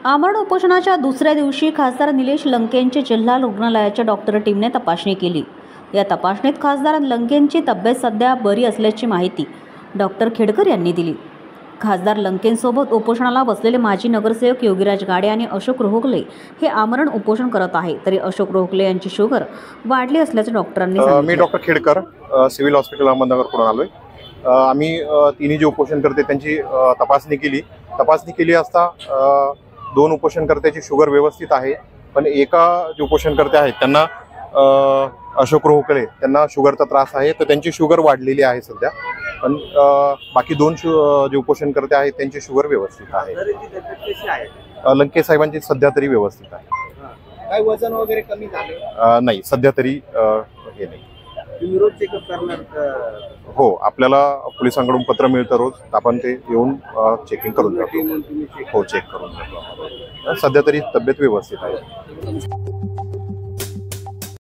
आमरण उपोषणाच्या दुसऱ्या दिवशी खासदार निलेश लंकेंची जिल्हा रुग्णालयाच्या डॉक्टर टीमने तपासणी केली। या तपासणीत खासदार लंकेंची तब्येत सध्या बरी असल्याची माहिती डॉक्टर खेडकर यांनी दिली। खासदार लंकेंसोबत उपोषणाला बसलेले माजी नगरसेवक योगीराज गाडे आणि अशोक रोहकले हे आमरण उपोषण करत आहे, तरी अशोक रोहकले यांची शुगर वाढली असल्याचे डॉक्टरांनी सांगितले। मी डॉक्टर खेडकर सिव्हिल हॉस्पिटल अहमदनगरकडून आलोय। आम्ही तिन्ही जे उपोषण करते त्यांची तपासणी केली असता दोन उपोषणकर्त्याची शुगर व्यवस्थित आहे, पण एका जे उपोषणकर्ते आहेत त्यांना अशोक रोहकले त्यांना शुगरचा त्रास आहे, तर त्यांची शुगर वाढलेली आहे सध्या। पण बाकी दोन जे उपोषणकर्ते आहेत त्यांची शुगर व्यवस्थित आहे। लंके साहेबांची सध्या तरी व्यवस्थित आहे। काय वजन वगैरे कमी झाले? नाही, सध्या तरी हे नाही। तुम्ही रोज चेकअप करणार? हो, आपल्याला पोलिसांकडून पत्र मिळतं रोज, आपण ते येऊन चेकिंग करून जातो। हो, चेक करून जातो। सध्या तरी तब्येत व्यवस्थित आहे।